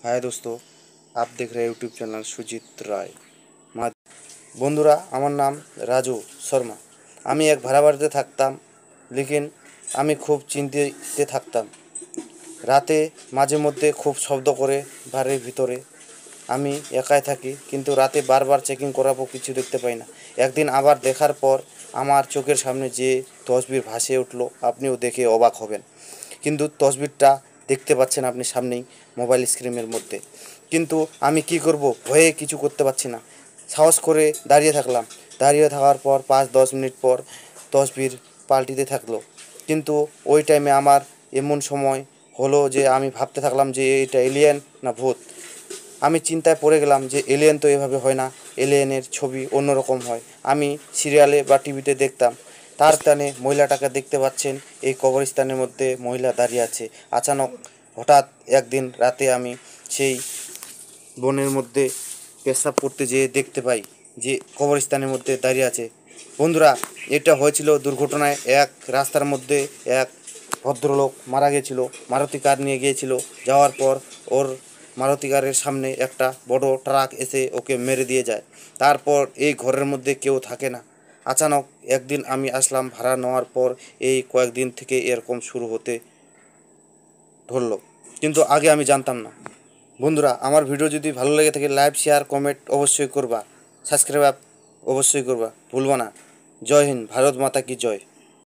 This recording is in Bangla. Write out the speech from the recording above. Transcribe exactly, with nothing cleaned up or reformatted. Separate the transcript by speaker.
Speaker 1: हाय दोस्तों, आप देख रहे हैं यूट्यूब चैनल सुजीत राय। मा- বন্ধুরা, আমার নাম রাজু শর্মা। আমি এক ভাড়া বাড়িতে থাকতাম, লেকিন আমি খুব চিন্তিতে থাকতাম। রাতে মাঝে মধ্যে খুব শব্দ করে বাড়ির ভিতরে। আমি একাই থাকি, কিন্তু রাতে বারবার চেকিং করাবো, কিছু দেখতে পাই না। একদিন আবার দেখার পর আমার চোখের সামনে যে তসবির ভাসে উঠলো, আপনিও দেখে অবাক হবেন। কিন্তু তসবিরটা দেখতে পাচ্ছেন আপনি সামনেই, মোবাইল স্ক্রিনের মধ্যে। কিন্তু আমি কি করব, ভয়ে কিছু করতে পারছি না। সাহস করে দাঁড়িয়ে থাকলাম। দাঁড়িয়ে থাকার পর পাঁচ দশ মিনিট পর তসবির পাল্টিতে থাকলো। কিন্তু ওই টাইমে আমার এমন সময় হলো যে আমি ভাবতে থাকলাম যে এটা এলিয়েন না ভূত। আমি চিন্তায় পড়ে গেলাম যে এলিয়েন তো এভাবে হয় না, এলিয়েনের ছবি অন্যরকম হয়। আমি সিরিয়ালে বা টিভিতে দেখতাম। তার স্থানে মহিলাটাকে দেখতে পাচ্ছেন, এই কবরস্থানের মধ্যে মহিলা দাঁড়িয়ে আছে। আচানক হঠাৎ একদিন রাতে আমি সেই বনের মধ্যে পেশাব করতে যেয়ে দেখতে পাই যে কবরস্থানের মধ্যে দাঁড়িয়ে আছে। বন্ধুরা, এটা হয়েছিল দুর্ঘটনায়। এক রাস্তার মধ্যে এক ভদ্রলোক মারা গেছিল, মারুতি কার নিয়ে গিয়েছিল। যাওয়ার পর ওর মারুতি কারের সামনে একটা বড় ট্রাক এসে ওকে মেরে দিয়ে যায়। তারপর এই ঘরের মধ্যে কেউ থাকে না। আচানক একদিন আমি আসলাম ভাড়া নেওয়ার পর, এই কয়েকদিন থেকে এরকম শুরু হতে ধরলো, কিন্তু আগে আমি জানতাম না। বন্ধুরা, আমার ভিডিও যদি ভালো লেগে থাকে, লাইক শেয়ার কমেন্ট অবশ্যই করবা, সাবস্ক্রাইব অবশ্যই করবা, ভুলবা না। জয় হিন্দ, ভারত মাতা কি জয়।